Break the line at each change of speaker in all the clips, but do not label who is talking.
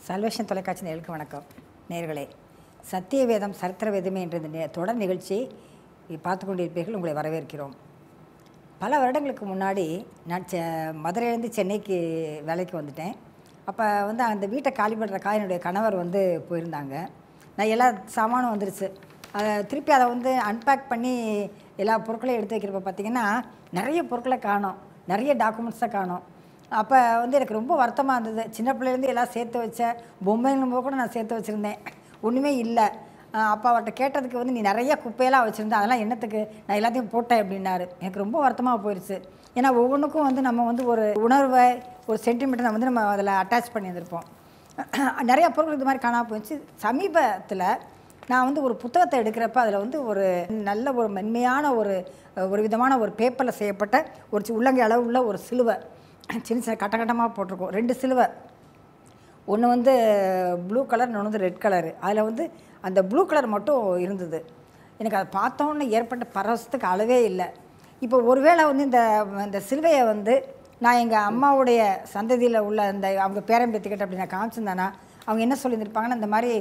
Solvation தொலைக்காட்சி நேயர்களுக்கு வணக்கம். நேயர்களே, சத்தியவேதம் சரித்திர வேதமே என்ற இந்த தொடர் நிகழ்ச்சியை பார்த்து கொண்டிருப்பீர்கள். உங்களை வரவேற்கிறோம். பல வருடங்களுக்கு முன்னாடி நான் மதுரையிலேருந்து சென்னைக்கு வேலைக்கு வந்துட்டேன். அப்போ அந்த வீட்டை காலி பண்ணுறக்காக என்னுடைய கணவர் போயிருந்தாங்க. நான் எல்லா சாமானும் வந்துருச்சு. அதை திருப்பி அதை அன்பேக் பண்ணி எல்லா பொருட்களையும் எடுத்து வைக்கிறப்ப பார்த்திங்கன்னா நிறைய பொருட்களை காணோம், நிறைய டாக்குமெண்ட்ஸை காணோம். அப்போ எனக்கு ரொம்ப வருத்தமாக இருந்தது. சின்ன பிள்ளைலேருந்து எல்லாம் சேர்த்து வச்ச பொம்மைங்களும் கூட நான் சேர்த்து வச்சுருந்தேன், ஒன்றுமே இல்லை. அப்போ அவர்கிட்ட கேட்டதுக்கு நீ நிறைய குப்பையெல்லாம் வச்சுருந்தேன், அதெல்லாம் என்னத்துக்கு, நான் எல்லாத்தையும் போட்டேன் அப்படின்னாரு. எனக்கு ரொம்ப வருத்தமாக போயிடுச்சு. ஏன்னா ஒவ்வொன்றுக்கும் நம்ம ஒரு உணர்வை, ஒரு சென்டிமெண்ட்டை நம்ம அதில் அட்டாச் பண்ணியிருந்திருப்போம். நிறையா பொருட்கள் இது மாதிரி காணாமல் போயிடுச்சு. சமீபத்தில் நான் ஒரு புத்தகத்தை எடுக்கிறப்ப அதில் ஒரு நல்ல ஒரு மென்மையான ஒரு விதமான ஒரு பேப்பரில் செய்யப்பட்ட ஒரு உள்ளங்கை அளவு உள்ள ஒரு சிலுவை, சின்ன சின்ன கட்டமாக போட்டிருக்கோம். 2 சிலுவை, ஒன்று ப்ளூ கலர், இன்னொன்று ரெட் கலரு. அதில் அந்த ப்ளூ கலர் மட்டும் இருந்தது. எனக்கு அதை பார்த்தோன்னே ஏற்பட்ட பரவசத்துக்கு அளவே இல்லை. இப்போ ஒருவேளை இந்த சிலுவையை நான் எங்கள் அம்மாவுடைய சந்ததியில் உள்ள அவங்க பேரம்பேத்திக்கிட்ட அப்படி நான் காமிச்சிருந்தேன்னா அவங்க என்ன சொல்லியிருந்திருப்பாங்கன்னா, இந்த மாதிரி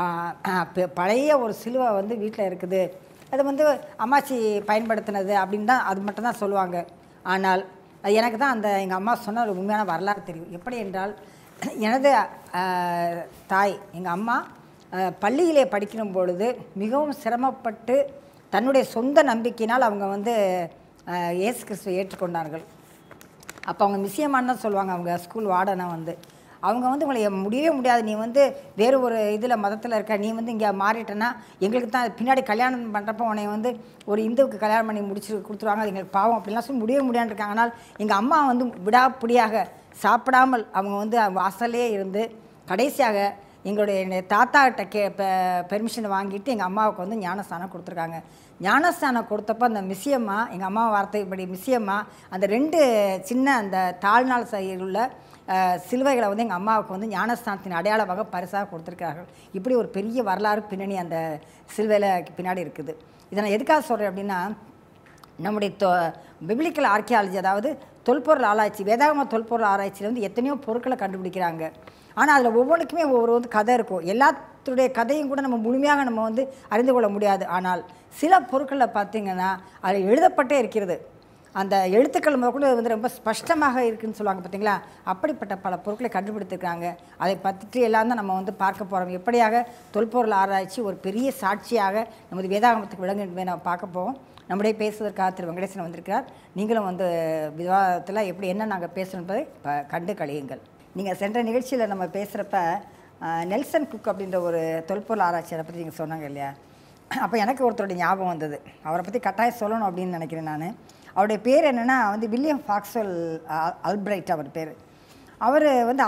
பழைய ஒரு சிலுவை வீட்டில் இருக்குது, அது அம்மாச்சி பயன்படுத்தினது அப்படின்னு தான், அது மட்டும் தான் சொல்லுவாங்க. ஆனால் எனக்கு தான் எங்கள் அம்மா சொன்ன ஒரு உண்மையான வரலாறு தெரியும். எப்படி என்றால், எனது தாய், எங்கள் அம்மா பள்ளியிலே படிக்கும் பொழுது மிகவும் சிரமப்பட்டு தன்னுடைய சொந்த நம்பிக்கையினால் அவங்க இயேசு கிறிஸ்துவை ஏற்றுக்கொண்டார்கள். அப்போ அவங்க மிஸ்யம்மான்னு தான் சொல்லுவாங்க. அவங்க ஸ்கூல் வார்டனை அவங்க உங்களை முடியவே முடியாது, நீ வேறு ஒரு இதில் மதத்தில் இருக்க, நீ இங்கே மாறிட்டேன்னா எங்களுக்கு தான் பின்னாடி கல்யாணம் பண்ணுறப்போ உன்னை ஒரு இந்துவுக்கு கல்யாணம் பண்ணி முடிச்சு கொடுத்துருவாங்க, அது எங்களுக்கு பாவம் அப்படிலாம் சொல்லி முடியவே முடியான்னு இருக்காங்க. ஆனால் எங்கள் அம்மா விடாப்பிடியாக சாப்பிடாமல் அவங்க வாசல்லே இருந்து கடைசியாக எங்களுடைய தாத்தாக்கிட்ட பெர்மிஷன் வாங்கிட்டு எங்கள் அம்மாவுக்கு ஞானஸ்தானம் கொடுத்துருக்காங்க. ஞானஸ்தானம் கொடுத்தப்போ அந்த மிஸ்யம்மா, எங்கள் அம்மா வார்த்தைப்படி மிஸ்யம்மா, அந்த 2 சின்ன அந்த தாழ்நாள் சைடில் உள்ள சிலுவைகளை எங்கள் அம்மாவுக்கு ஞானஸ்தானத்தின் அடையாளமாக பரிசாக கொடுத்துருக்கார்கள். இப்படி ஒரு பெரிய வரலாறு பின்னணி அந்த சிலுவையில் பின்னாடி இருக்குது. இதை நான் எதுக்காக சொல்கிறேன் அப்படின்னா, நம்முடைய பிப்ளிக்கல் ஆர்கியாலஜி, அதாவது தொல்பொருள் ஆராய்ச்சி, வேதாகம தொல்பொருள் ஆராய்ச்சியில் எத்தனையோ பொருட்களை கண்டுபிடிக்கிறாங்க. ஆனால் அதில் ஒவ்வொன்றுக்குமே ஒவ்வொரு கதை இருக்கும். எல்லாத்துடைய கதையும் கூட நம்ம முழுமையாக நம்ம அறிந்து கொள்ள முடியாது. ஆனால் சில பொருட்களில் பார்த்திங்கன்னா அதில் எழுதப்பட்டே இருக்கிறது. அந்த எழுத்துக்கள் கூட ரொம்ப ஸ்பஷ்டமாக இருக்குதுன்னு சொல்லுவாங்க பார்த்தீங்களா. அப்படிப்பட்ட பல பொருட்களை கண்டுபிடித்திருக்காங்க. அதை பற்றி எல்லாம் தான் நம்ம பார்க்க போகிறோம். எப்படியாக தொல்பொருள் ஆராய்ச்சி ஒரு பெரிய சாட்சியாக நமது வேதாகமத்துக்கு விளங்குமே நம்ம பார்க்க போவோம். நம்முடைய பேசுவதற்காக திரு வெங்கடேசன் வந்திருக்கிறார். நீங்களும் விவாதத்தில் எப்படி என்ன நாங்கள் பேசணும் என்பதை கண்டு கழியுங்கள். நீங்கள் சென்ற நிகழ்ச்சியில் நம்ம பேசுகிறப்ப நெல்சன் குக் அப்படின்ற ஒரு தொல்பொருள் ஆராய்ச்சியை பற்றி நீங்கள் சொன்னாங்க இல்லையா. அப்போ எனக்கு ஒருத்தருடைய ஞாபகம் வந்தது. அவரை பற்றி கட்டாயம் சொல்லணும் அப்படின்னு நினைக்கிறேன் நான். அவருடைய பேர் என்னென்னா வில்லியம் ஃபாக்ஸ்வெல் அல்பிரைட் அவர் பேர். அவர்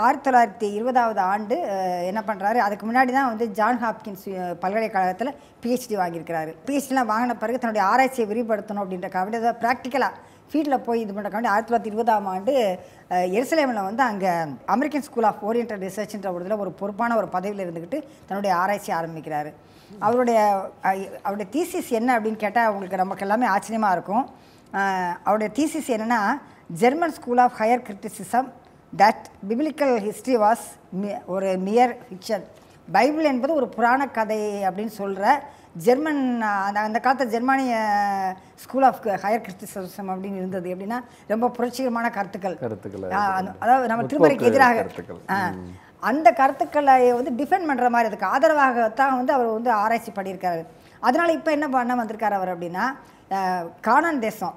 1920 ஆண்டு என்ன பண்ணுறாரு, அதுக்கு முன்னாடி தான் ஜான் ஹாப்கின்ஸ் பல்கலைக்கழகத்தில் பிஹெச்டி வாங்கியிருக்கிறாரு. பிஹெச்டிலாம் வாங்கின பிறகு தன்னுடைய ஆராய்ச்சியை விரிவுபடுத்தணும் அப்படின்ற கவிதை ப்ராக்டிக்கலாக ஃபீல்டில் போய் இது பண்ணுறக்காண்டி 1920 ஆண்டு எருசலேமில் அங்கே அமெரிக்கன் ஸ்கூல் ஆஃப் ஓரியன்டல் ரிசர்ச்ன்ற ஒரு பொறுப்பான ஒரு பதவியில் இருந்துக்கிட்டு தன்னுடைய ஆராய்ச்சி ஆரம்பிக்கிறாரு. அவருடைய தீசிஸ் என்ன அப்படின்னு கேட்டால் உங்களுக்கு நமக்கு எல்லாமே ஆச்சரியமாக இருக்கும். அவருடைய தீசிஸ் என்னென்னா, German school of higher criticism that biblical history was ஒரு மியர் ஃபிக்ஷன். பைபிள் என்பது ஒரு புராண கதை அப்படின்னு சொல்கிற ஜெர்மன் அந்த காலத்தில் ஜெர்மானிய ஸ்கூல் ஆஃப் ஹையர் கிரிட்டிசிசம் அப்படின்னு இருந்தது. எப்படின்னா ரொம்ப புரட்சிகரமான கருத்துக்கள், அதாவது நம்ம திருமறைக்கு எதிராக அந்த கருத்துக்களை டிஃபெண்ட் பண்ணுற மாதிரி, அதுக்கு ஆதரவாகத்தான் அவர் ஆராய்ச்சி பண்ணியிருக்காரு. அதனால் இப்போ என்ன பண்ண வந்திருக்காரு அவர் அப்படின்னா, கானான் தேசம்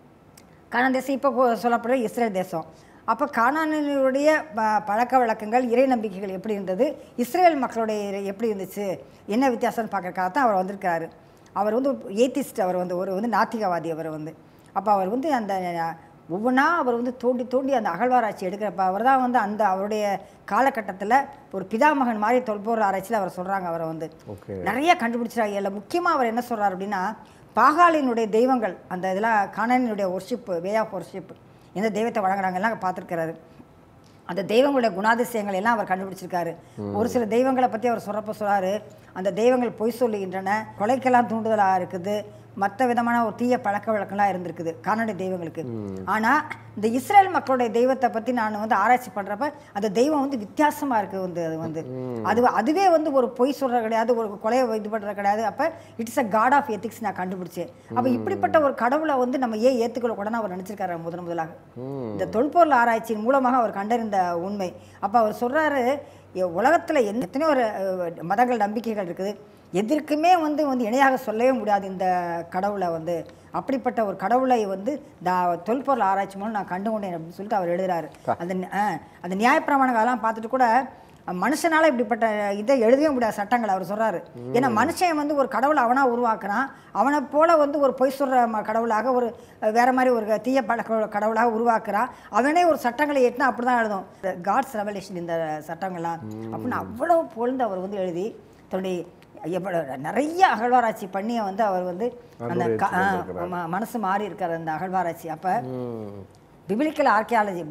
இப்போ சொல்லப்படுற இஸ்ரேல் தேசம். அப்போ கானானினுடைய பழக்க வழக்கங்கள், இறை நம்பிக்கைகள் எப்படி இருந்தது, இஸ்ரேல் மக்களுடைய எப்படி இருந்துச்சு, என்ன வித்தியாசம்னு பார்க்கறக்காகத்தான் அவர் வந்திருக்கிறாரு. அவர் ஏத்திஸ்ட், அவர் ஒரு நாத்திகவாதி. அவர் அப்போ அவர் அந்த ஒவ்வொன்றா அவர் தோண்டி அந்த அகழ்வாராய்ச்சி எடுக்கிறப்ப அவர் தான் அந்த அவருடைய காலகட்டத்தில் ஒரு பிதாமகன் மாதிரி தொல்பொருள் ஆராய்ச்சியில் அவர் சொல்கிறாங்க. அவரை நிறைய கண்டுபிடிச்சிட்டாங்க. இல்லை முக்கியமாக அவர் என்ன சொல்கிறார் அப்படின்னா, பாகாலினுடைய தெய்வங்கள், அந்த இதெல்லாம் கானானினுடைய ஒர்ஷிப்பு, வே ஆஃப் ஒர்ஷிப், எந்த தெய்வத்தை வழங்குறாங்கலாம் பார்த்துருக்கிறாரு. அந்த தெய்வங்களுடைய குணாதிசயங்கள் எல்லாம் அவர் கண்டுபிடிச்சிருக்காரு. ஒரு சில தெய்வங்களை பற்றி அவர் சொல்கிறப்ப சொல்கிறாரு, அந்த தெய்வங்கள் பொய் சொல்லுகின்றன, கொலைக்கெல்லாம் தூண்டுதலாக இருக்குது, மற்ற விதமான ஒரு தீய பழக்க வழக்கம்லாம் இருந்திருக்குது கால்நடை தெய்வங்களுக்கு. ஆனால் இந்த இஸ்ரேல் மக்களுடைய தெய்வத்தை பற்றி நான் வந்து ஆராய்ச்சி பண்ணுறப்ப அந்த தெய்வம் வந்து வித்தியாசமாக இருக்குது. அதுவே வந்து ஒரு பொய் சொல்கிறது கிடையாது, ஒரு கொலையை இது பண்ணுறது கிடையாது. அப்போ it's a god of ethics நான் கண்டுபிடிச்சேன். அப்போ இப்படிப்பட்ட ஒரு கடவுளை வந்து நம்ம ஏன் ஏற்றுக்கொள்ளக்கூடாதுன்னு அவர் நினச்சிருக்காரு முதலாக இந்த தொல்பொருள் ஆராய்ச்சியின் மூலமாக அவர் கண்டறிந்த உண்மை. அப்போ அவர் சொல்கிறாரு, உலகத்தில் எத்தனையோ ஒரு மதங்கள் நம்பிக்கைகள் இருக்குது, எதற்குமே வந்து இணையாக சொல்லவே முடியாது இந்த கடவுளை வந்து. அப்படிப்பட்ட ஒரு கடவுளை வந்து தொல்பொருள் ஆராய்ச்சி மூலம் நான் கண்டுகொண்டேன் அப்படின்னு சொல்லிட்டு அவர் எழுதுறாரு. அந்த நியாயப்பிரமாணங்கள்லாம் பார்த்துட்டு கூட மனுஷனால் இப்படிப்பட்ட இதை எழுதவே முடியாத சட்டங்கள் அவர் சொல்கிறாரு. ஏன்னா மனுஷன் வந்து ஒரு கடவுளை அவனாக உருவாக்குறான், அவனை போல் வந்து ஒரு பொய் சொல்கிற கடவுளாக, ஒரு வேறு மாதிரி ஒரு தீய பழக்க கடவுளாக உருவாக்குறான். அவனே ஒரு சட்டங்களை ஏற்றினா அப்படி தான் எழுதும். காட்ஸ் ரெவலேஷன் இந்த சட்டங்கள்லாம் அப்படின்னு அவ்வளோ பொழுது அவர் வந்து எழுதி தன்னுடைய நிறைய அகழ்வாராய்ச்சி பண்ணி வந்து அவர் வந்து அந்த மனசு மாறி இருக்கார் அந்த அகழ்வாராய்ச்சி. அப்போ பிபிலிக்கல் ஆர்கியாலஜி,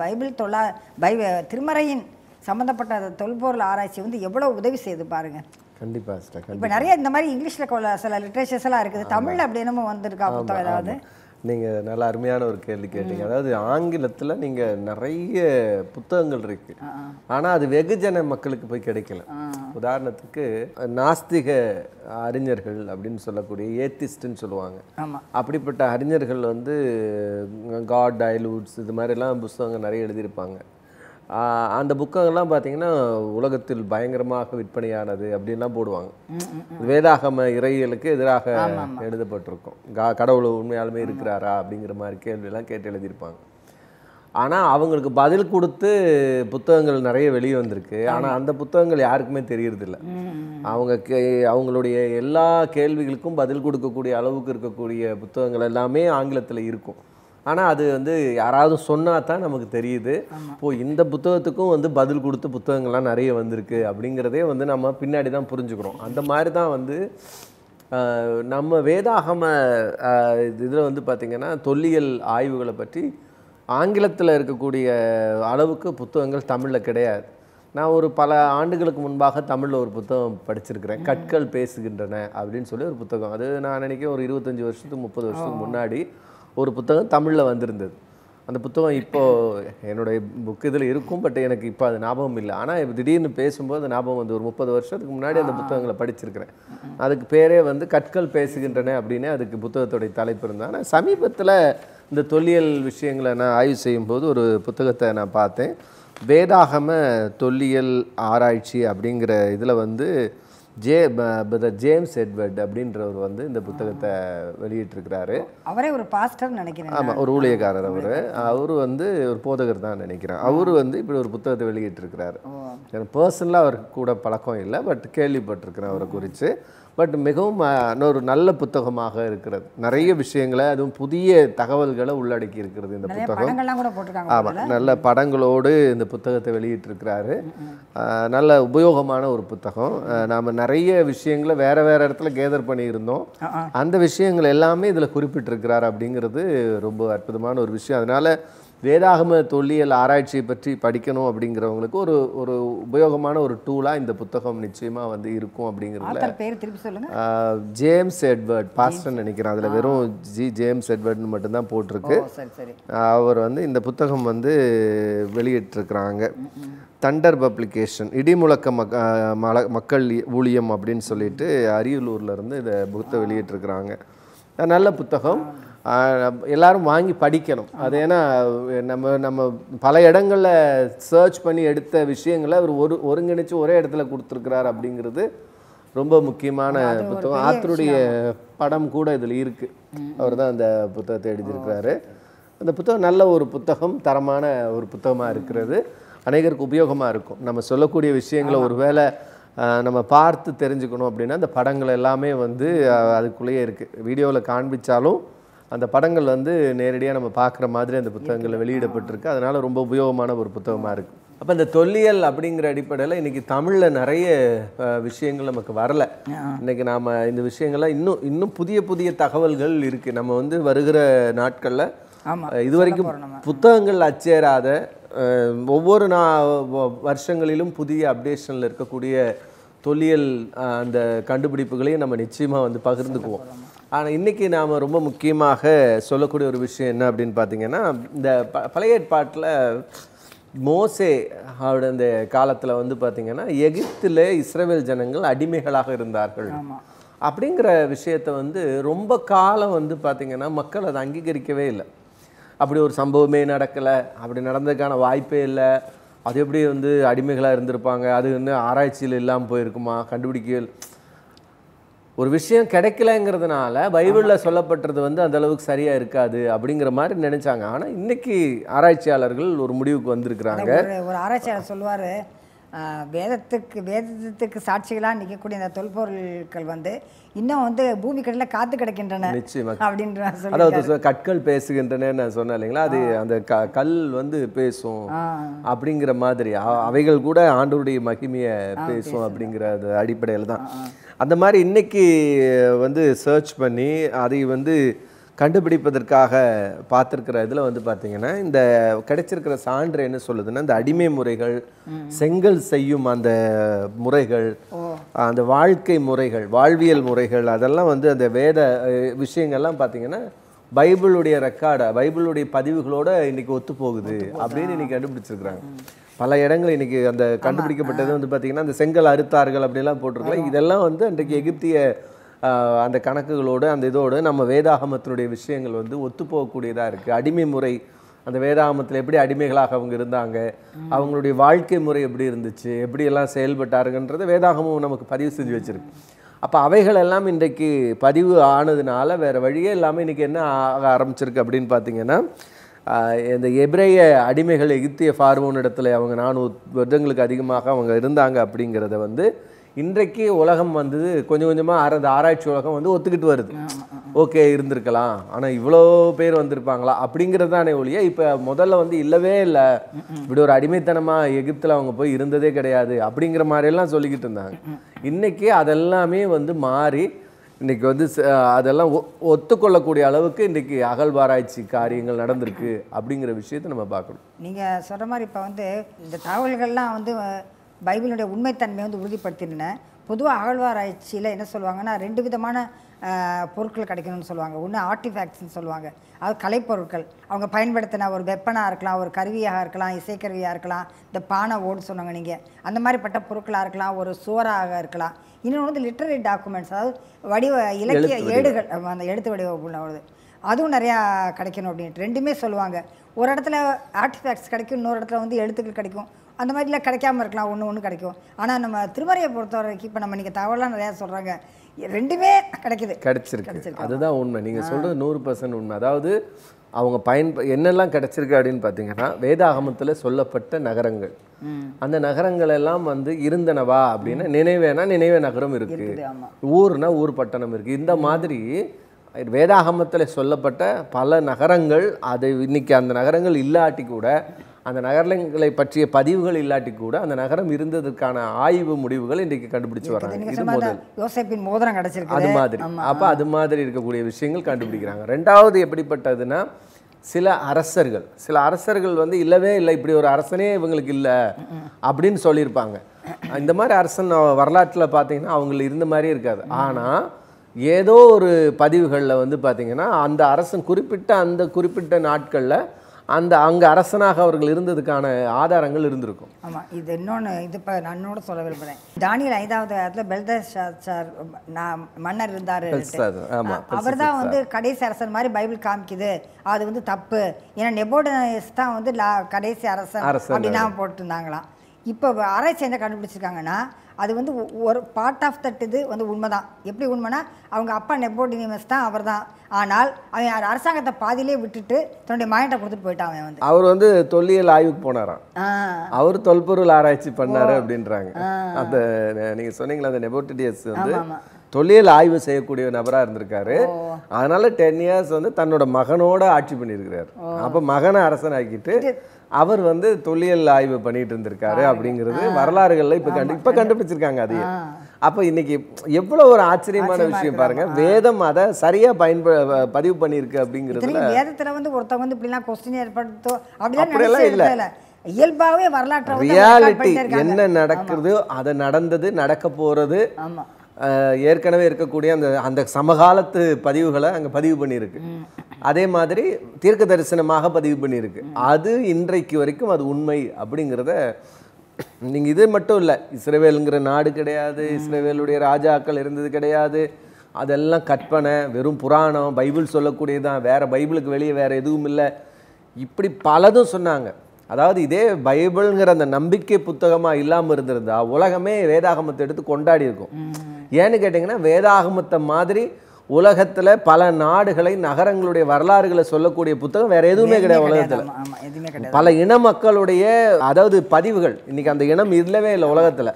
திருமறையின் சம்மந்தப்பட்ட தொல்பொருள் ஆராய்ச்சி வந்து எவ்வளோ உதவி செய்யுது பாருங்க.
கண்டிப்பாக.
இப்போ நிறைய இந்த மாதிரி இங்கிலீஷில் சில லிட்ரேச்சர்ஸ் எல்லாம் இருக்குது, தமிழில் அப்படி என்னமோ வந்திருக்கா புத்தகம் ஏதாவது?
நீங்கள் நல்ல அருமையான ஒரு கேள்வி கேட்டீங்க. அதாவது ஆங்கிலத்தில் நீங்கள் நிறைய புத்தகங்கள் இருக்கு, ஆனால் அது வெகுஜன மக்களுக்கு போய் கிடைக்கல. உதாரணத்துக்கு நாஸ்திக அறிஞர்கள் அப்படின்னு சொல்லக்கூடிய ஏத்திஸ்ட்ன்னு சொல்லுவாங்க. அப்படிப்பட்ட அறிஞர்கள் வந்து காட் டைலூட்ஸ் இது மாதிரிலாம் புத்தகங்கள் நிறைய எழுதியிருப்பாங்க. அந்த புக்கங்கள்லாம் பார்த்தீங்கன்னா உலகத்தில் பயங்கரமாக விற்பனையானது அப்படின்லாம் போடுவாங்க. வேதாகம இறையியலுக்கு எதிராக எழுதப்பட்டிருக்கும். கடவுள் உண்மையாலுமே இருக்கிறாரா அப்படிங்கிற மாதிரி கேள்வியெல்லாம் கேட்டு எழுதியிருப்பாங்க. ஆனால் அவங்களுக்கு பதில் கொடுத்து புத்தகங்கள் நிறைய வெளியே வந்திருக்கு. ஆனால் அந்த புத்தகங்கள் யாருக்குமே தெரியறதில்ல. அவங்களுடைய எல்லா கேள்விகளுக்கும் பதில் கொடுக்கக்கூடிய அளவுக்கு இருக்கக்கூடிய புத்தகங்கள் எல்லாமே ஆங்கிலத்தில் இருக்கும். ஆனால் அது வந்து யாராவது சொன்னால் தான் நமக்கு தெரியுது. இப்போது இந்த புத்தகத்துக்கும் வந்து பதில் கொடுத்த புத்தகங்கள்லாம் நிறைய வந்திருக்கு அப்படிங்கிறதே வந்து நம்ம பின்னாடி தான் புரிஞ்சுக்கிறோம். அந்த மாதிரி தான் வந்து நம்ம வேதாகம இதில் வந்து பார்த்திங்கன்னா தொல்லியல் ஆய்வுகளை பற்றி ஆங்கிலத்தில் இருக்கக்கூடிய அளவுக்கு புத்தகங்கள் தமிழில் கிடையாது. நான் ஒரு பல ஆண்டுகளுக்கு முன்பாக தமிழில் ஒரு புத்தகம் படிச்சிருக்கிறேன், கற்கள் பேசுகின்றன அப்படின்னு சொல்லி ஒரு புத்தகம். அது நான் நினைக்கிறேன் ஒரு 25 வருஷத்துக்கு 30 வருஷத்துக்கு முன்னாடி ஒரு புத்தகம் தமிழில் வந்திருந்தது. அந்த புத்தகம் இப்போது என்னுடைய புக்கு இதில் இருக்கும், பட் எனக்கு இப்போ அது ஞாபகம் இல்லை. ஆனால் இப்போ திடீர்னு பேசும்போது ஞாபகம் வந்து ஒரு 30 வருஷத்துக்கு முன்னாடி அந்த புத்தகங்களை படிச்சிருக்கிறேன். அதுக்கு பேரே வந்து கற்கள் பேசுகின்றன அப்படின்னு அதுக்கு புத்தகத்துடைய தலைப்பு இருந்தால். ஆனால் சமீபத்தில் இந்த தொல்லியல் விஷயங்களை நான் ஆய்வு செய்யும்போது ஒரு புத்தகத்தை நான் பார்த்தேன், வேதாகம தொல்லியல் ஆராய்ச்சி அப்படிங்கிற இதில் வந்து ஜேம்ஸ் எட்வர்ட் அப்படின்றவர் வந்து இந்த புத்தகத்தை வெளியிட்டிருக்கிறாரு.
அவரே ஒரு பாஸ்டர் நினைக்கிறேன்.
ஆமாம், ஒரு ஊழியக்காரர். அவர் வந்து ஒரு போதகர் தான் நினைக்கிறேன். அவர் வந்து இப்படி ஒரு புத்தகத்தை வெளியிட்டிருக்கிறாரு. எனக்கு பர்சனலாக அவருக்கு கூட பழக்கம் இல்லை, பட் கேள்விப்பட்டிருக்கிறேன் அவரை குறித்து. பட் மிகவும் ஒரு நல்ல புத்தகமாக இருக்கிறது. நிறைய விஷயங்களை, அதுவும் புதிய தகவல்களை உள்ளடக்கி இருக்கிறது இந்த புத்தகம். ஆமாம், நல்ல படங்களோடு இந்த புத்தகத்தை வெளியிட்டிருக்கிறாரு. நல்ல உபயோகமான ஒரு புத்தகம். நாம் நிறைய விஷயங்களை வேறு வேறு இடத்துல கேதர் பண்ணியிருந்தோம், அந்த விஷயங்கள் எல்லாமே இதில் குறிப்பிட்டிருக்கிறார் அப்படிங்கிறது ரொம்ப அற்புதமான ஒரு விஷயம். அதனால் வேதாகம தொல்லியல் ஆராய்ச்சியை பற்றி படிக்கணும் அப்படிங்கிறவங்களுக்கு ஒரு ஒரு உபயோகமான ஒரு டூலாக இந்த புத்தகம் நிச்சயமாக வந்து இருக்கும் அப்படிங்கிறதுல. ஜேம்ஸ் எட்வர்ட் பாஸ்டர் நினைக்கிறேன், அதில் வெறும் ஜேம்ஸ் எட்வர்ட்னு மட்டும்தான் போட்டிருக்கு. அவர் வந்து இந்த புத்தகம் வந்து வெளியிட்டிருக்கிறாங்க. தண்டர் பப்ளிகேஷன், இடிமுழக்க மக்கள் ஊழியம் அப்படின்னு சொல்லிட்டு அரியலூர்லேருந்து இந்த புத்தகம் வெளியிட்டிருக்கிறாங்க. நல்ல புத்தகம், எல்லாரும் வாங்கி படிக்கணும். அது ஏன்னா நம்ம பல இடங்களில் சர்ச் பண்ணி எடுத்த விஷயங்களை அவர் ஒருங்கிணைச்சு ஒரே இடத்துல கொடுத்துருக்கிறார் அப்படிங்கிறது ரொம்ப முக்கியமான புத்தகம். ஆத்தருடைய படம் கூட இதில் இருக்குது. அவர் தான் அந்த புத்தகத்தை எழுதியிருக்கிறாரு. அந்த புத்தகம் நல்ல ஒரு புத்தகம், தரமான ஒரு புத்தகமாக இருக்கிறது, அநேகருக்கு உபயோகமாக இருக்கும். நம்ம சொல்லக்கூடிய விஷயங்களை ஒருவேளை நம்ம பார்த்து தெரிஞ்சுக்கணும் அப்படின்னா அந்த படங்கள் எல்லாமே வந்து அதுக்குள்ளேயே இருக்குது. வீடியோவில் காண்பித்தாலும் அந்த படங்கள் வந்து நேரடியாக நம்ம பார்க்குற மாதிரி அந்த புத்தகங்களில் வெளியிடப்பட்டிருக்கு. அதனால் ரொம்ப உபயோகமான ஒரு புத்தகமாக இருக்குது. அப்போ இந்த தொல்லியல் அப்படிங்கிற அடிப்படையில் இன்றைக்கி தமிழில் நிறைய விஷயங்கள் நமக்கு வரலை. இன்றைக்கி நாம் இந்த விஷயங்கள்லாம் இன்னும் புதிய புதிய தகவல்கள் இருக்குது. நம்ம வந்து வருகிற நாட்களில் இதுவரைக்கும் புத்தகங்கள் அச்சேராத ஒவ்வொரு வருஷங்களிலும் புதிய அப்டேஷனில் இருக்கக்கூடிய தொல்லியல் அந்த கண்டுபிடிப்புகளையும் நம்ம நிச்சயமாக வந்து பகிர்ந்துக்குவோம். ஆனால் இன்றைக்கி நாம் ரொம்ப முக்கியமாக சொல்லக்கூடிய ஒரு விஷயம் என்ன அப்படின்னு பார்த்தீங்கன்னா, இந்த பழைய ஏற்பாட்டில் மோசே அவரோட இந்த காலத்தில் வந்து பார்த்திங்கன்னா எகிப்தில் இஸ்ரவேல் ஜனங்கள் அடிமைகளாக இருந்தார்கள் அப்படிங்கிற விஷயத்தை வந்து ரொம்ப காலம் வந்து பார்த்திங்கன்னா மக்கள் அதை அங்கீகரிக்கவே இல்லை. அப்படி ஒரு சம்பவமே நடக்கலை, அப்படி நடந்ததுக்கான வாய்ப்பே இல்லை. அது எப்படி வந்து அடிமைகளாக இருந்திருப்பாங்க, அது வந்து ஆராய்ச்சியில் இல்லாமல் போயிருக்குமா, கண்டுபிடிக்க ஒரு விஷயம் கிடைக்கலங்கிறதுனால பைபிளில் சொல்லப்பட்டது வந்து அந்த அளவுக்கு சரியாக இருக்காது அப்படிங்கிற மாதிரி நினச்சாங்க. ஆனால் இன்றைக்கி ஆராய்ச்சியாளர்கள் ஒரு முடிவுக்கு வந்திருக்கிறாங்க.
ஒரு ஆராய்ச்சியாளர் சொல்லுவார், வேதத்துக்கு சாட்சிகளாக நிற்கக்கூடிய இந்த தொல்பொருட்கள் வந்து இன்னும் வந்து பூமி கடையில் காத்து கிடக்கின்றன அப்படின்ற.
அதாவது கற்கள் பேசுகின்றன நான் சொன்னேன் இல்லைங்களா, அது அந்த கல் வந்து பேசும் அப்படிங்கிற மாதிரி, அவைகள் கூட ஆண்டவருடைய மகிமையை பேசும் அப்படிங்கிற அடிப்படையில் தான் அந்த மாதிரி இன்னைக்கு வந்து சர்ச் பண்ணி அதை வந்து கண்டுபிடிப்பதற்காக பார்த்துருக்கிற இதில் வந்து பார்த்திங்கன்னா, இந்த கிடைச்சிருக்கிற சான்று என்ன சொல்லுதுன்னா, இந்த அடிமை முறைகள், செங்கல் செய்யும் அந்த முறைகள், அந்த வாழ்க்கை முறைகள், வாழ்வியல் முறைகள், அதெல்லாம் வந்து அந்த வேத விஷயங்கள்லாம் பார்த்திங்கன்னா பைபிளுடைய ரெக்கார்டை, பைபிளுடைய பதிவுகளோடு இன்றைக்கி ஒத்து போகுது அப்படின்னு இன்றைக்கி கண்டுபிடிச்சிருக்கிறாங்க. பல இடங்கள் இன்றைக்கி அந்த கண்டுபிடிக்கப்பட்டது வந்து பார்த்திங்கன்னா, அந்த செங்கல் அறுத்தார்கள் அப்படிலாம் போட்டிருக்கலாம். இதெல்லாம் வந்து அன்றைக்கு எகிப்திய அந்த கணக்குகளோடு அந்த இதோடு நம்ம வேதாகமத்தினுடைய விஷயங்கள் வந்து ஒத்துப்போகக்கூடியதாக இருக்குது. அடிமை முறை, அந்த வேதாகமத்தில் எப்படி அடிமைகளாக அவங்க இருந்தாங்க, அவங்களுடைய வாழ்க்கை முறை எப்படி இருந்துச்சு, எப்படியெல்லாம் செயல்பட்டாருங்கன்றதை வேதாகமும் நமக்கு பதிவு செஞ்சு வச்சுருக்கு. அப்போ அவைகளெல்லாம் இன்றைக்கு பதிவு ஆனதுனால வேறு வழியே இல்லாமல் இன்றைக்கி என்ன ஆக ஆரம்பிச்சிருக்கு அப்படின்னு பார்த்திங்கன்னா, இந்த எபிரேய அடிமைகள் எகிப்திய பார்வோன் இடத்துல அவங்க 400 வருடங்களுக்கு அதிகமாக அவங்க இருந்தாங்க அப்படிங்கிறத வந்து இன்றைக்கு உலகம் வந்து கொஞ்சம் கொஞ்சமாக அந்த ஆராய்ச்சி உலகம் வந்து ஒத்துக்கிட்டு வருது. ஓகே, இருந்திருக்கலாம், ஆனால் இவ்வளோ பேர் வந்திருப்பாங்களா அப்படிங்கிறது தானே ஒழிய இப்போ முதல்ல வந்து இல்லவே இல்லை, இப்படி ஒரு அடிமைத்தனமாக எகிப்தில் அவங்க போய் இருந்ததே கிடையாது அப்படிங்கிற மாதிரியெல்லாம் சொல்லிக்கிட்டு இருந்தாங்க. இன்றைக்கி அதெல்லாமே வந்து மாறி இன்றைக்கி வந்து அதெல்லாம் ஒத்துக்கொள்ளக்கூடிய அளவுக்கு இன்றைக்கி அகழ்வாராய்ச்சி காரியங்கள் நடந்திருக்கு அப்படிங்கிற விஷயத்தை நம்ம பார்க்கணும்.
நீங்கள் சொல்கிற மாதிரி இப்போ வந்து இந்த தகவல்கள்லாம் வந்து பைபிளுடைய உண்மைத்தன்மையை வந்து உறுதிப்படுத்தின. பொதுவாக அகழ்வாராய்ச்சியில் என்ன சொல்லுவாங்கன்னா, 2 விதமான பொருட்கள் கிடைக்கணும்னு சொல்லுவாங்க. ஒன்று ஆர்டிஃபேக்ட்ஸ்ன்னு சொல்லுவாங்க, அது கலைப்பொருட்கள், அவங்க பயன்படுத்தின ஒரு வெப்பனாக இருக்கலாம், ஒரு கருவியாக இருக்கலாம், இசைக்கருவியாக இருக்கலாம், இந்த பானை ஓடு சொன்னாங்க நீங்கள், அந்த மாதிரிப்பட்ட பொருட்களாக இருக்கலாம், ஒரு சுவராக இருக்கலாம். இன்னொன்று வந்து லிட்ரரி டாக்குமெண்ட்ஸ், அதாவது இலக்கிய ஏடுகள், அந்த எழுத்து வடிவ உள்ளது, அதுவும் நிறையா கிடைக்கணும் அப்படின்ட்டு 2மே சொல்லுவாங்க. ஒரு இடத்துல ஆர்டிஃபேக்ட்ஸ் கிடைக்கும், இன்னொரு இடத்துல வந்து எழுத்துக்கள் கிடைக்கும். அந்த மாதிரிலாம் கிடைக்காம இருக்கலாம், ஒன்று கிடைக்கும். ஆனால் நம்ம திருமறையை பொறுத்த வரைக்கும் இப்போ நம்ம நீங்கள் தகவலாம் நிறையா சொல்கிறாங்க, 2மே கிடைச்சிருக்கு.
அதுதான் உண்மை. நீங்கள் சொல்கிறது 100% உண்மை. அதாவது அவங்க என்னெல்லாம் கிடைச்சிருக்கு அப்படின்னு பார்த்தீங்கன்னா, வேதாகமத்தில் சொல்லப்பட்ட நகரங்கள், அந்த நகரங்கள் எல்லாம் வந்து இருந்தனவா அப்படின்னா, நினைவே நகரம் இருக்குது, ஊர்னா ஊர் பட்டணம் இருக்குது. இந்த மாதிரி வேதாகமத்தில் சொல்லப்பட்ட பல நகரங்கள், அது இன்னைக்கு அந்த நகரங்கள் இல்லாட்டி கூட, அந்த நகரங்களை பற்றிய பதிவுகள் இல்லாட்டி கூட அந்த நகரம் இருந்ததற்கான ஆய்வு முடிவுகள் இன்றைக்கு கண்டுபிடிச்சு வராங்க. இது முதல்
யோசேப்பின் மோதிரம் கிடைச்சிருக்கு,
அது மாதிரி. அப்போ அது மாதிரி இருக்கக்கூடிய விஷயங்கள் கண்டுபிடிக்கிறாங்க. 2வது எப்படிப்பட்டதுன்னா, சில அரசர்கள் வந்து இல்லவே இல்லை, இப்படி ஒரு அரசனே இவங்களுக்கு இல்லை அப்படின்னு சொல்லியிருப்பாங்க. இந்த மாதிரி அரசன் வரலாற்றில் பார்த்தீங்கன்னா அவங்களுக்கு இருந்த மாதிரியே இருக்காது. ஆனால் ஏதோ ஒரு பதிவுகளில் வந்து பார்த்திங்கன்னா அந்த அரசன் குறிப்பிட்ட நாட்களில் அங்கே அரசனாக அவர்கள் இருந்ததுக்கான ஆதாரங்கள் இருந்திருக்கும்.
ஆமாம், இது இன்னொன்று, இது இப்போ நன்னோட சொல்ல விரும்புகிறேன். தானியேல் 5வது அதில் பெல்தஷாத்சார் மன்னர் இருந்தார், அவர் தான் வந்து கடைசி அரசன் மாதிரி பைபிள் காமிக்குது. அது வந்து தப்பு, ஏன்னா நெபுகத்நேசர் தான் வந்து கடைசி அரசன் அப்படின்னா போட்டுருந்தாங்களாம். இப்போ ஆராய்ச்சி என்ன கண்டுபிடிச்சிருக்காங்கன்னா, அது வந்து ஒரு பார்ட் ஆஃப் தட் இது வந்து உண்மைதான். எப்படி உண்மைனா, அவங்க அப்பா நெபுகத்நேசர் தான் அவர் தான். ஆனால் அவன் அரசாங்கத்தை பாதியிலே விட்டுட்டு தன்னுடைய மகன்கிட்ட கொடுத்துட்டு போயிட்டான். அவன் அவர்
வந்து தொல்லியல் ஆய்வுக்கு போனாராம், அவர் தொல்பொருள் ஆராய்ச்சி பண்ணாரு அப்படின்றாங்க. அந்த நீங்கள் சொன்னீங்களா, அந்த நெபுகத்நேசர் வந்து தொல்லியல் ஆய்வு செய்யக்கூடிய நபராக இருந்திருக்காரு. அதனால 10 years வந்து தன்னோட மகனோட ஆட்சி பண்ணியிருக்கிறார். அப்போ மகனை அரசன் ஆக்கிட்டு அவர் வந்து தொல்லியல் ஆய்வு பண்ணிட்டு இருந்திருக்காரு அப்படிங்கிறது வரலாறுகளில் இப்போ கண்டுபிடிச்சிருக்காங்க அதையே. அப்போ இன்னைக்கு எவ்வளோ ஒரு ஆச்சரியமான விஷயம் பாருங்க, வேதம் அதை சரியாக பதிவு பண்ணியிருக்கு அப்படிங்கிறது.
வேதத்தில் வந்து ஒருத்தவங்க வந்து இப்படிலாம் கொஸ்டின் ஏற்படுத்தோ அப்படிலாம் இல்லை, இயல்பாகவே வரலாற்று
ரியாலிட்டி என்ன நடக்குது, அதை நடந்தது, நடக்க போகிறது, ஏற்கனவே இருக்கக்கூடிய அந்த அந்த சமகாலத்து பதிவுகளை அங்கே பதிவு பண்ணியிருக்கு. அதே மாதிரி தீர்க்க தரிசனமாக பதிவு பண்ணியிருக்கு. அது இன்றைக்கு வரைக்கும் அது உண்மை அப்படிங்கிறத நீங்கள் இது மட்டும் இல்லை, இஸ்ரவேலுங்கிற நாடு கிடையாது, இஸ்ரவேலுடைய ராஜாக்கள் இருந்தது கிடையாது, அதெல்லாம் கற்பனை, வெறும் புராணம், பைபிள் சொல்லக்கூடியதான், வேறு பைபிளுக்கு வெளியே வேறு எதுவும் இல்லை, இப்படி பலதும் சொன்னாங்க. அதாவது இதே பைபிள்ங்கிற அந்த நம்பிக்கை புத்தகமாக இல்லாமல் இருந்திருந்தா உலகமே வேதாகமத்தை எடுத்து கொண்டாடி இருக்கும். ஏன்னு கேட்டிங்கன்னா வேதாகமத்தை மாதிரி உலகத்தில் பல நாடுகளை நகரங்களுடைய வரலாறுகளை சொல்லக்கூடிய புத்தகம் வேற எதுவுமே கிடையாது உலகத்தில். பல இன மக்களுடைய அதாவது பதிவுகள் இன்னைக்கு அந்த இனம் இல்லவே இல்லை உலகத்தில்.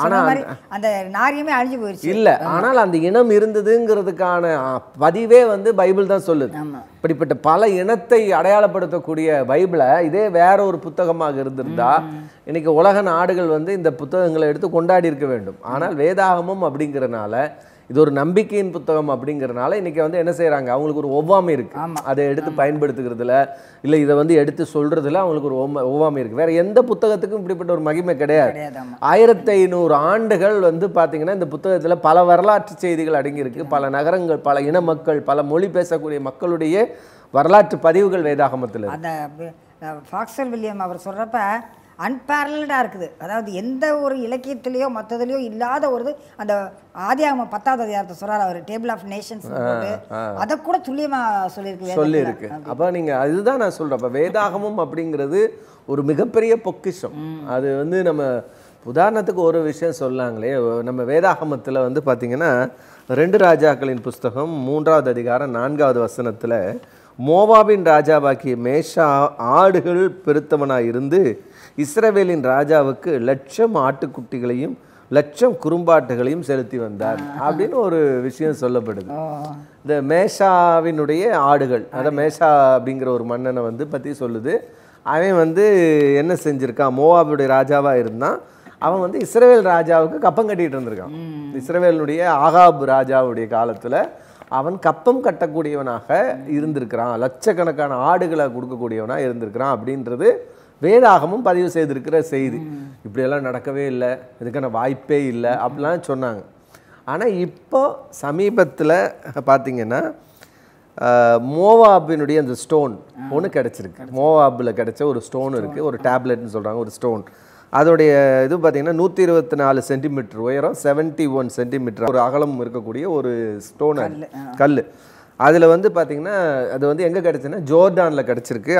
இல்லை, ஆனால் அந்த இனம் இருந்ததுங்கிறதுக்கான பதிவே வந்து பைபிள் தான் சொல்லுது. இப்படிப்பட்ட பல இனத்தை அடையாளப்படுத்தக்கூடிய பைபிளை இதே வேற ஒரு புத்தகமாக இருந்திருந்தா இன்னைக்கு உலக நாடுகள் வந்து இந்த புத்தகங்களை எடுத்து கொண்டாடி இருக்க வேண்டும். ஆனால் வேதாகமம் அப்படிங்கிறனால இது ஒரு நம்பிக்கையின் புத்தகம் அப்படிங்கிறனால இன்னைக்கு வந்து என்ன செய்யறாங்க, அவங்களுக்கு ஒரு ஒவ்வாமை இருக்கு. அதை எடுத்து பயன்படுத்துகிறதுல இல்லை இதை வந்து எடுத்து சொல்றதுல அவங்களுக்கு ஒரு ஒவ்வாமை இருக்கு. வேற எந்த புத்தகத்துக்கும் இப்படிப்பட்ட ஒரு மகிமை கிடையாது. 1500 ஆண்டுகள் வந்து பார்த்தீங்கன்னா இந்த புத்தகத்தில் பல வரலாற்று செய்திகள் அடங்கியிருக்கு. பல நகரங்கள், பல இன மக்கள், பல மொழி பேசக்கூடிய மக்களுடைய வரலாற்று பதிவுகள் வேதாகமத்தில்.
அந்த ஃபாக்ஸ்வெல் வில்லியம் அவர் சொல்றப்ப அன்பேரல்டாக இருக்குது. அதாவது எந்த ஒரு இலக்கியத்திலேயோ மற்றதுலையோ இல்லாத ஒரு அந்த ஆதியாகமம் 10வது அதிகாரத்தை சொல்கிறார் அவர், டேபிள் ஆஃப் நேஷன்ஸ் போட்டு அதை கூட துல்லியமாக சொல்லியிருக்கு.
அப்போ நீங்கள் அதுதான் நான் சொல்கிறேன். அப்போ வேதாகமம் அப்படிங்கிறது ஒரு மிகப்பெரிய பொக்கிஷம். அது வந்து நம்ம உதாரணத்துக்கு ஒரு விஷயம் சொல்லாங்களே, நம்ம வேதாகமத்தில் வந்து பார்த்திங்கன்னா 2 ராஜாக்களின் புஸ்தகம் 3வது அதிகாரம் 4வது வசனத்தில் மோவாபின் ராஜாவாக்கிய மேஷா ஆடுகள் பெருத்தவனாக இருந்து இஸ்ரவேலின் ராஜாவுக்கு 1,00,000 ஆட்டுக்குட்டிகளையும் 1,00,000 குறும்பாட்டுகளையும் செலுத்தி வந்தார் அப்படின்னு ஒரு விஷயம் சொல்லப்படுது. இந்த மேஷாவினுடைய ஆடுகள், அதாவது மேஷா அப்படிங்கிற ஒரு மன்னனை வந்து பற்றி சொல்லுது. அவன் வந்து என்ன செஞ்சுருக்கான், மோவாபுடைய ராஜாவாக இருந்தான். அவன் வந்து இஸ்ரவேல் ராஜாவுக்கு கப்பம் கட்டிகிட்டு இருந்திருக்கான். இஸ்ரவேலுடைய ஆகாப் ராஜாவுடைய காலத்தில் அவன் கப்பம் கட்டக்கூடியவனாக இருந்திருக்கிறான், லட்சக்கணக்கான ஆடுகளை கொடுக்கக்கூடியவனாக இருந்திருக்கிறான் அப்படின்றது வேதாகமும் பதிவு செய்திருக்கிற செய்தி. இப்படியெல்லாம் நடக்கவே இல்லை, இதுக்கான வாய்ப்பே இல்லை அப்படிலாம் சொன்னாங்க. ஆனால் இப்போ சமீபத்தில் பார்த்திங்கன்னா மோவாபினுடைய அந்த ஸ்டோன் ஒன்று கிடச்சிருக்கு. மோவாபில் கிடச்ச ஒரு ஸ்டோன் இருக்குது, ஒரு டேப்லெட்னு சொல்கிறாங்க, ஒரு ஸ்டோன். அதோடைய இது பார்த்திங்கன்னா 124 சென்டிமீட்டர் உயரம், 71 சென்டிமீட்டர் ஒரு அகலம் இருக்கக்கூடிய ஒரு ஸ்டோன் கல். அதில் வந்து பார்த்திங்கன்னா அது வந்து எங்கே கிடச்சுன்னா ஜோர்டானில் கிடச்சிருக்கு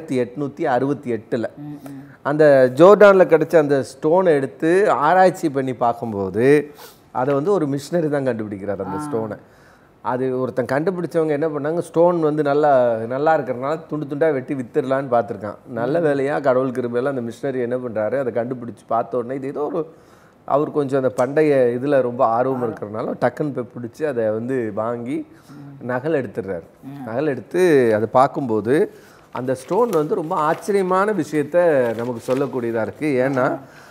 1868. அந்த ஜோர்டானில் கிடச்ச அந்த ஸ்டோனை எடுத்து ஆராய்ச்சி பண்ணி பார்க்கும்போது அதை வந்து ஒரு மிஷினரி தான் கண்டுபிடிக்கிறார் அந்த ஸ்டோனை. அது ஒருத்தன் கண்டுபிடிச்சவங்க என்ன பண்ணாங்க, ஸ்டோன் வந்து நல்லா இருக்கிறனால துண்டு துண்டாக வெட்டி வித்துடலான்னு பார்த்துருக்கான். நல்ல வேலையாக கடவுள் கிருபையில அந்த மிஷினரி என்ன பண்ணுறாரு, அதை கண்டுபிடிச்சி பார்த்த உடனே இது ஏதோ ஒரு அவர் கொஞ்சம் அந்த பண்டைய இதில் ரொம்ப ஆர்வம் இருக்கிறனால டக்குன்னு போய் பிடிச்சி அதை வந்து வாங்கி நகல் எடுத்துடுறாரு. நகல் எடுத்து அதை பார்க்கும்போது அந்த ஸ்டோன் வந்து ரொம்ப ஆச்சரியமான விஷயத்த நமக்கு சொல்லக்கூடியதாக இருக்குது. ஏன்னா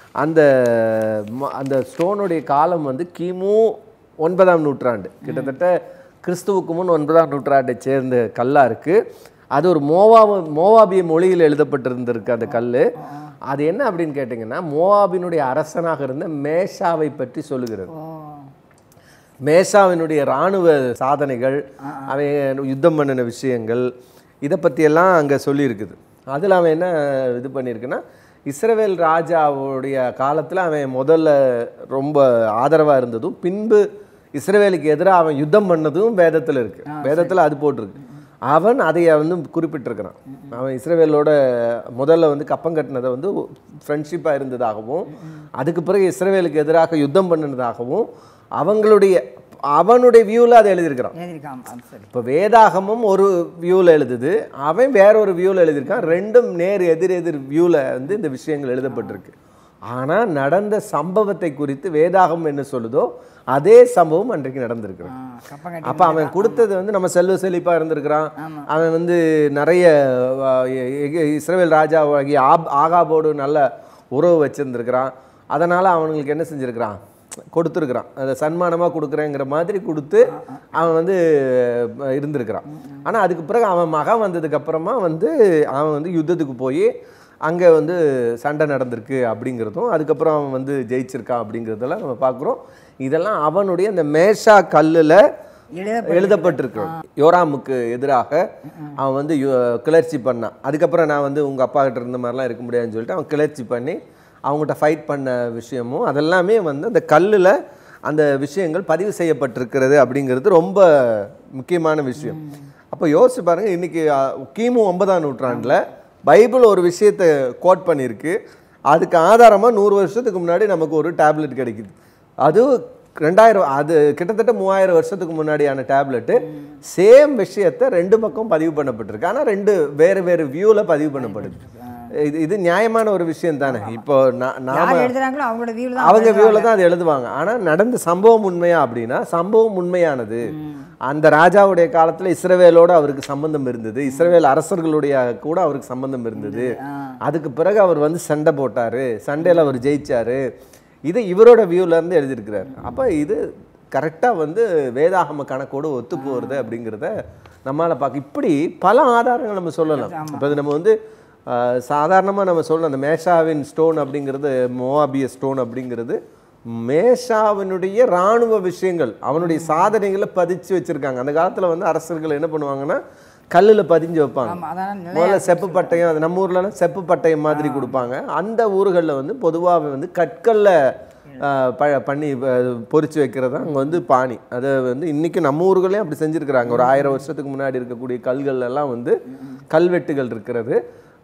அந்த ஸ்டோனுடைய காலம் வந்து கிமு 9ஆம் நூற்றாண்டு, கிட்டத்தட்ட கிறிஸ்துவுக்கு முன் 9ஆம் நூற்றாண்டை சேர்ந்த கல்லாக இருக்குது. அது ஒரு மோவாபிய மொழியில் எழுதப்பட்டிருந்திருக்கு அந்த கல். அது என்ன அப்படின்னு கேட்டிங்கன்னா மோவாபினுடைய அரசனாக இருந்த மேஷாவை பற்றி சொல்லுகிறது. மேஷாவினுடைய இராணுவ சாதனைகள், அவன் யுத்தம் பண்ணின விஷயங்கள், இதை பற்றியெல்லாம் அங்கே சொல்லியிருக்குது. அதில் அவன் என்ன இது பண்ணியிருக்குன்னா, இஸ்ரவேல் ராஜாவுடைய காலத்தில் அவன் முதல்ல ரொம்ப ஆதரவாக இருந்ததும், பின்பு இஸ்ரவேலுக்கு எதிராக அவன் யுத்தம் பண்ணதும் வேதத்தில் இருக்குது. வேதத்தில் அது போட்டிருக்கு. அவன் அதை வந்து குறிப்பிட்டிருக்கிறான். அவன் இஸ்ரவேலோட முதல்ல வந்து கப்பம் கட்டினதை வந்து ஃப்ரெண்ட்ஷிப்பாக இருந்ததாகவும், அதுக்கு பிறகு இஸ்ரவேலுக்கு எதிராக யுத்தம் பண்ணினதாகவும் அவனுடைய வியூவில் அதை எழுதியிருக்கிறான். இப்போ வேதாகமும் ஒரு வியூவில் எழுதுது, அவன் வேற ஒரு வியூவில் எழுதியிருக்கான். ரெண்டும் நேர் எதிர் வியூவில் வந்து இந்த விஷயங்கள் எழுதப்பட்டிருக்கு. ஆனால் நடந்த சம்பவத்தை குறித்து வேதாகம் என்ன சொல்லுதோ அதே சம்பவம் அன்றைக்கு நடந்திருக்கிறான். அப்போ அவன் கொடுத்தது வந்து நம்ம செல்வ செழிப்பாக இருந்திருக்கிறான். அவன் வந்து நிறைய இஸ்ரவேல் ராஜாவாகி ஆகாபோடு நல்ல உறவு வச்சுருந்துருக்கிறான். அதனால் அவனுங்களுக்கு என்ன செஞ்சுருக்கிறான், கொடுத்துருக்குறான். அதை சன்மானமாக கொடுக்குறேங்கிற மாதிரி கொடுத்து அவன் வந்து இருந்திருக்கிறான். ஆனால் அதுக்கு பிறகு அவன் மகன் வந்ததுக்கப்புறமா வந்து அவன் வந்து யுத்தத்துக்கு போய் அங்கே வந்து சண்டை நடந்திருக்கு அப்படிங்கிறதும், அதுக்கப்புறம் அவன் வந்து ஜெயிச்சிருக்கான் அப்படிங்கிறதெல்லாம் நம்ம பார்க்குறோம். இதெல்லாம் அவனுடைய அந்த மேஷா கல்லில் எழுதப்பட்டிருக்கு. யோராமுக்கு எதிராக அவன் வந்து கிளர்ச்சி பண்ணான். அதுக்கப்புறம் நான் வந்து உங்கள் அப்பா கிட்ட இருந்த மாதிரிலாம் இருக்க முடியாதுன்னு சொல்லிட்டு அவன் கிளர்ச்சி பண்ணி அவங்ககிட்ட ஃபைட் பண்ண விஷயமும் அதெல்லாமே வந்து அந்த கல்லில் அந்த விஷயங்கள் பதிவு செய்யப்பட்டிருக்கிறது அப்படிங்கிறது ரொம்ப முக்கியமான விஷயம். அப்போ யோசிச்சு பாருங்கள், இன்றைக்கி கிமு 9ஆம் நூற்றாண்டில் பைபிள் ஒரு விஷயத்தை கோட் பண்ணியிருக்கு. அதுக்கு ஆதாரமாக 100 வருஷத்துக்கு முன்னாடி நமக்கு ஒரு டேப்லெட் கிடைக்குது. அது 2000, அது கிட்டத்தட்ட 3000 வருஷத்துக்கு முன்னாடியான டேப்லெட்டு. சேம் விஷயத்தை 2 பக்கம் பதிவு பண்ணப்பட்டிருக்கு. ஆனால் 2 வேறு வேறு வியூவில் பதிவு பண்ணப்படுது. இது நியாயமான ஒரு விஷயம் தானே. இப்போ அவங்க வியூவில் தான் அது எழுதுவாங்க. ஆனால் நடந்த சம்பவம் உண்மையா அப்படின்னா சம்பவம் உண்மையானது. அந்த ராஜாவுடைய காலத்தில் இஸ்ரவேலோடு அவருக்கு சம்பந்தம் இருந்தது, இஸ்ரவேல் அரசர்களுடைய கூட அவருக்கு சம்பந்தம் இருந்தது. அதுக்கு பிறகு அவர் வந்து சண்டை போட்டார், சண்டையில் அவர் ஜெயிச்சார். இது இவரோட வியூவிலேருந்து எழுதியிருக்கிறார். அப்போ இது கரெக்டாக வந்து வேதாகம கணக்கோடு ஒத்து போகிறது அப்படிங்கிறத நம்மளால் பார்க்க. இப்படி பல ஆதாரங்கள் நம்ம சொல்லலாம். இப்போ இது நம்ம வந்து சாதாரணமாக நம்ம சொல்லணும், அந்த மேஷாவின் ஸ்டோன் அப்படிங்கிறது, மோவாபிய ஸ்டோன் அப்படிங்கிறது மேஷாவினுடைய இராணுவ விஷயங்கள், அவனுடைய சாதனைகளை பதிச்சு வச்சுருக்காங்க. அந்த காலத்தில் வந்து அரசர்கள் என்ன பண்ணுவாங்கன்னா கல்லில் பதிஞ்சு வைப்பாங்க. முதல்ல செப்பு பட்டயம், அது நம்ம ஊர்லலாம் செப்பு பட்டயம் மாதிரி கொடுப்பாங்க. அந்த ஊர்களில் வந்து பொதுவாக வந்து கற்களில் பண்ணி பொறிச்சு வைக்கிறது தான் அங்கே வந்து பாணி. அதை வந்து இன்றைக்கி நம்ம ஊர்களையும் அப்படி செஞ்சுருக்கிறாங்க. ஒரு 1000 வருஷத்துக்கு முன்னாடி இருக்கக்கூடிய கல்கள்லாம் வந்து கல்வெட்டுகள் இருக்கிறது,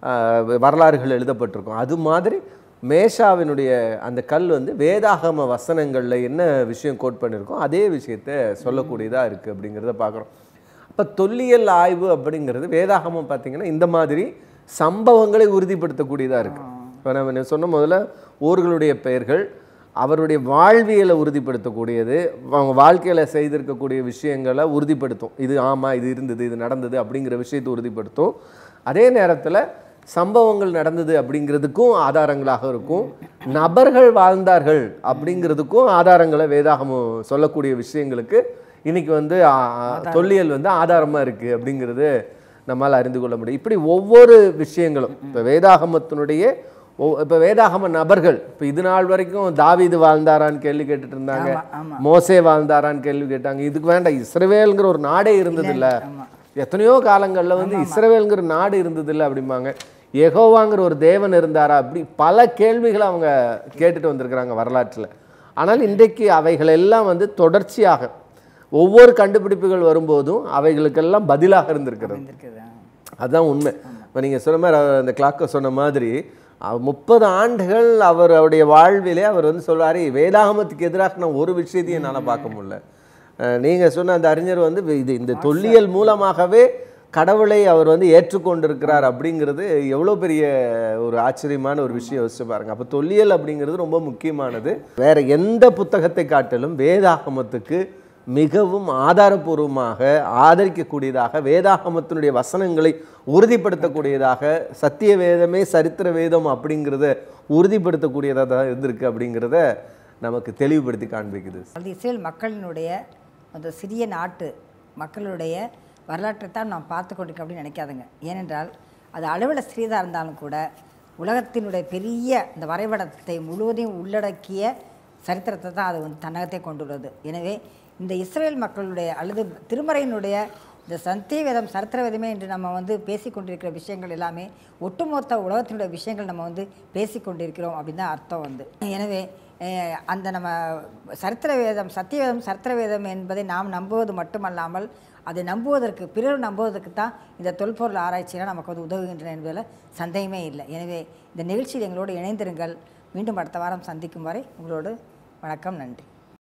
வரலாறுகள் எழுதப்பட்டிருக்கும். அது மாதிரி மேஷாவினுடைய அந்த கல் வந்து வேதாகம வசனங்களில் என்ன விஷயம் கோட் பண்ணியிருக்கோம் அதே விஷயத்தை சொல்லக்கூடியதாக இருக்குது அப்படிங்கிறத பார்க்குறோம். இப்போ தொல்லியல் ஆய்வு அப்படிங்கிறது வேதாகமம் பார்த்திங்கன்னா இந்த மாதிரி சம்பவங்களை உறுதிப்படுத்தக்கூடியதாக இருக்குது. இப்போ நம்ம சொன்ன முதல்ல ஊர்களுடைய பெயர்கள் அவருடைய வாழ்வியலை உறுதிப்படுத்தக்கூடியது, அவங்க வாழ்க்கையில் செய்திருக்கக்கூடிய விஷயங்களை உறுதிப்படுத்தும். இது ஆமாம், இது இருந்தது, இது நடந்தது அப்படிங்கிற விஷயத்தை உறுதிப்படுத்தும். அதே நேரத்தில் சம்பவங்கள் நடந்தது அப்படிங்கிறதுக்கும் ஆதாரங்களாக இருக்கும், நபர்கள் வாழ்ந்தார்கள் அப்படிங்கிறதுக்கும் ஆதாரங்களை வேதாகமம் சொல்லக்கூடிய விஷயங்களுக்கு இன்றைக்கி வந்து தொல்லியல் வந்து ஆதாரமாக இருக்குது அப்படிங்கிறது நம்மால் அறிந்து கொள்ள முடியும். இப்படி ஒவ்வொரு விஷயங்களும் இப்போ வேதாகமத்தினுடைய இப்போ வேதாகம நபர்கள், இப்போ இது நாள் வரைக்கும் தாவீது வாழ்ந்தாரான்னு கேள்வி கேட்டுட்டு இருந்தாங்க, மோசே வாழ்ந்தாரான்னு கேள்வி கேட்டாங்க. இதுக்கு வேண்டாம், இஸ்ரவேல்ங்கிற ஒரு நாடே இருந்ததில்லை, எத்தனையோ காலங்களில் வந்து இஸ்ரவேல்ங்கிற நாடு இருந்ததில்லை அப்படிம்பாங்க. யெகோவாங்கிற ஒரு தேவன் இருந்தாரா, அப்படி பல கேள்விகளை அவங்க கேட்டுட்டு வந்திருக்கிறாங்க வரலாற்றில். ஆனால் இன்றைக்கு அவைகள் எல்லாம் வந்து தொடர்ச்சியாக ஒவ்வொரு கண்டுபிடிப்புகள் வரும்போதும் அவைகளுக்கெல்லாம் பதிலாக இருந்திருக்கிறது. அதுதான் உண்மை. இப்போ நீங்கள் சொன்ன மாதிரி அந்த கிளாக்கை சொன்ன மாதிரி 30 ஆண்டுகள் அவருடைய வாழ்விலே அவர் வந்து சொல்வார், வேதாகமத்துக்கு எதிராக நான் ஒரு விஷயத்தையும் என்னால் பார்க்க முடியல. நீங்கள் சொன்ன அந்த அறிஞர் வந்து இந்த தொல்லியல் மூலமாகவே கடவுளை அவர் வந்து ஏற்றுக்கொண்டிருக்கிறார் அப்படிங்கிறது எவ்வளோ பெரிய ஒரு ஆச்சரியமான ஒரு விஷயம் யோசிச்சு பாருங்கள். அப்போ தொல்லியல் அப்படிங்கிறது ரொம்ப முக்கியமானது. வேறு எந்த புத்தகத்தை காட்டிலும் வேதாகமத்துக்கு மிகவும் ஆதாரபூர்வமாக ஆதரிக்கக்கூடியதாக, வேதாகமத்தினுடைய வசனங்களை உறுதிப்படுத்தக்கூடியதாக, சத்திய வேதமே சரித்திர வேதம் அப்படிங்கிறத உறுதிப்படுத்தக்கூடியதாக தான் இருந்திருக்கு அப்படிங்கிறத நமக்கு தெளிவுபடுத்தி காண்பிக்குது.
அது இஸ்ரேல் மக்களினுடைய அந்த சிறிய நாட்டு மக்களுடைய வரலாற்றை தான் நாம் பார்த்து கொண்டிருக்கோம் அப்படின்னு நினைக்காதுங்க. ஏனென்றால் அது அளவில் சிறியதாக இருந்தாலும் கூட உலகத்தினுடைய பெரிய இந்த வரைபடத்தை முழுவதையும் உள்ளடக்கிய சரித்திரத்தை தான் அது வந்து தன்னகத்தை கொண்டுள்ளது. எனவே இந்த இஸ்ரேல் மக்களுடைய அல்லது திருமறையினுடைய இந்த சத்திய வேதம் சரித்திர வேதமே என்று நம்ம வந்து பேசிக்கொண்டிருக்கிற விஷயங்கள் எல்லாமே ஒட்டுமொத்த உலகத்தினுடைய விஷயங்கள் நம்ம வந்து பேசிக்கொண்டிருக்கிறோம் அப்படின்னு தான் அர்த்தம் வந்து. எனவே அந்த நம்ம சரித்திர வேதம் சத்திய வேதம் சரித்திர வேதம் என்பதை நாம் நம்புவது மட்டுமல்லாமல் அதை நம்புவதற்கு, பிறர் நம்புவதற்கு தான் இந்த தொல்பொருள் ஆராய்ச்சியெல்லாம் நமக்கு வந்து உதவுகின்றன என்பதில் சந்தேகமே இல்லை. எனவே இந்த நிகழ்ச்சியில் எங்களோடு இணைந்திருங்கள். மீண்டும் அடுத்த வாரம் சந்திக்கும் வரை உங்களோடு வணக்கம், நன்றி.